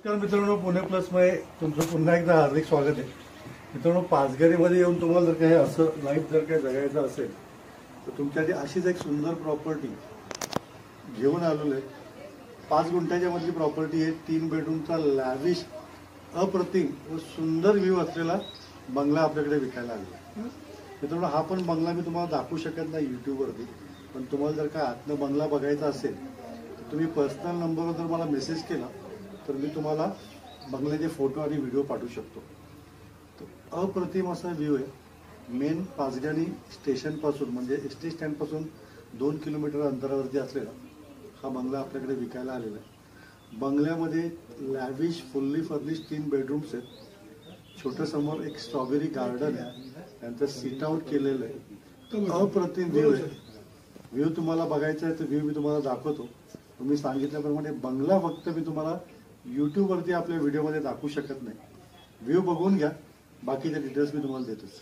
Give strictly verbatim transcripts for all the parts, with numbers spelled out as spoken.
नमस्कार मित्रांनो, पुणे प्लस मध्ये तुमचं पुन्हा एकदा हार्दिक स्वागत आहे। मित्रांनो, पाचगणीमध्ये येऊन तुम्हाला जर काही असं लाईफ जर काही जगायचं असेल तर तुमच्यासाठी अशीच एक सुंदर प्रॉपर्टी घेऊन आलेलो आहे। पाच गुंठ्याच्या मधली प्रॉपर्टी आहे। तीन बेडरूमचा लॅविश अप्रतिम व सुंदर व्ह्यू असलेला बंगला आपल्याकडे विकायला आलेला आहे। मित्रांनो, हा पण बंगला मी तुम्हाला दाखवू शकत नाही यूट्यूबवरती, पण तुम्हाला जर का आतनं बंगला बघायचा असेल तर तुम्ही पर्सनल नंबरवर जर मला मेसेज केला तर मी तुम्हाला बंगल्याचे फोटो आणि व्हिडिओ पाठवू शकतो। तो अप्रतिम असा व्ह्यू आहे। मेन पाचगणी स्टेशनपासून म्हणजे एस टी स्टँडपासून दोन किलोमीटर अंतरावरती असलेला हा बंगला आपल्याकडे विकायला आलेला आहे। बंगल्यामध्ये लॅविश फुल्ली फर्निश्ड तीन बेडरूम्स आहेत। छोटं समोर एक स्ट्रॉबेरी गार्डन आहे, त्यांचं सीट आउट केलेलं आहे। अप्रतिम व्ह्यू आहे। व्ह्यू तुम्हाला बघायचा आहे तर व्ह्यू मी तुम्हाला दाखवतो। तुम्ही सांगितल्याप्रमाणे बंगला फक्त मी तुम्हाला यूट्यूबवरती आपल्या व्हिडिओमध्ये दाखवू शकत नाही। व्ह्यू बघून घ्या, बाकीचे डिटेल्स मी तुम्हाला देतोच।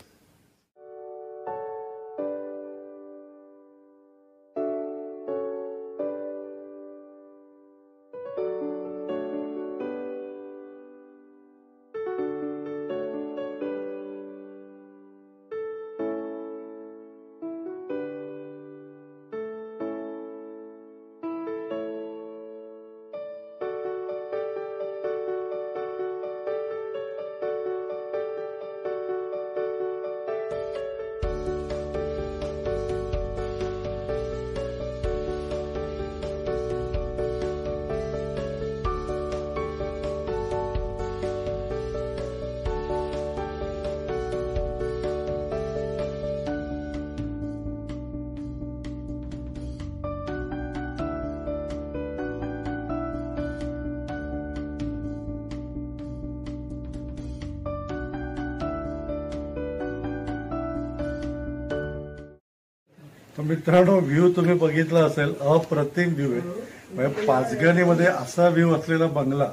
तर मित्रांनो, व्ह्यू तुम्ही बघितला असेल, अप्रतिम व्ह्यू आहे। म्हणजे पाचगणीमध्ये असा व्ह्यू असलेला बंगला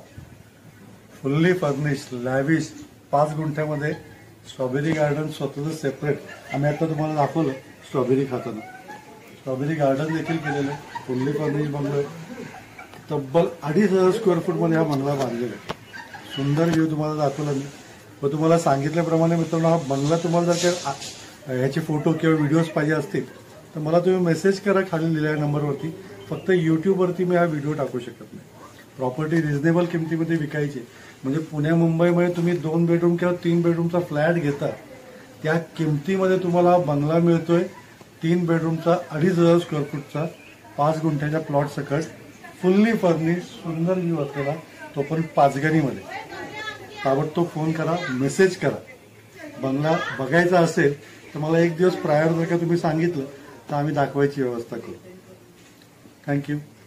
फुल्ली फर्निश्ड लॅविश पाच गुंठ्यामध्ये स्ट्रॉबेरी गार्डन स्वतःचं सेपरेट। आम्ही आता तुम्हाला दाखवलं स्ट्रॉबेरी खाताना। स्ट्रॉबेरी गार्डन देखील केलेलं आहे। फुल्ली फर्निश्ड बंगला आहे। तब्बल अडीच हजार स्क्वेअर फूटमध्ये हा बंगला बांधलेला आहे। सुंदर व्ह्यू तुम्हाला दाखवला मी व तुम्हाला सांगितल्याप्रमाणे मित्रांनो, हा बंगला तुम्हाला जर काही ह्याचे फोटो किंवा व्हिडिओज पाहिजे असतील तर मला तुम्ही मेसेज करा खाली दिलेल्या नंबरवरती। फक्त यूट्यूबवरती मी हा व्हिडिओ टाकू शकत नाही। प्रॉपर्टी रिजनेबल किमतीमध्ये विकायची म्हणजे पुणे मुंबईमध्ये तुम्ही दोन बेडरूम किंवा तीन बेडरूमचा फ्लॅट घेता त्या किमतीमध्ये तुम्हाला बंगला मिळतोय। तीन बेडरूमचा अडीच हजार स्क्वेअर फूटचा पाच गुंठ्याच्या प्लॉट सकट फुल्ली फर्निश सुंदर व्ह्यू असलेला, तो पण पाचगणीमध्ये। ताबडतोब फोन करा, मेसेज करा। बंगला बघायचा असेल तर मला एक दिवस प्रायर जर का तुम्ही सांगितलं तर आम्ही दाखवायची व्यवस्था करू। थँक्यू।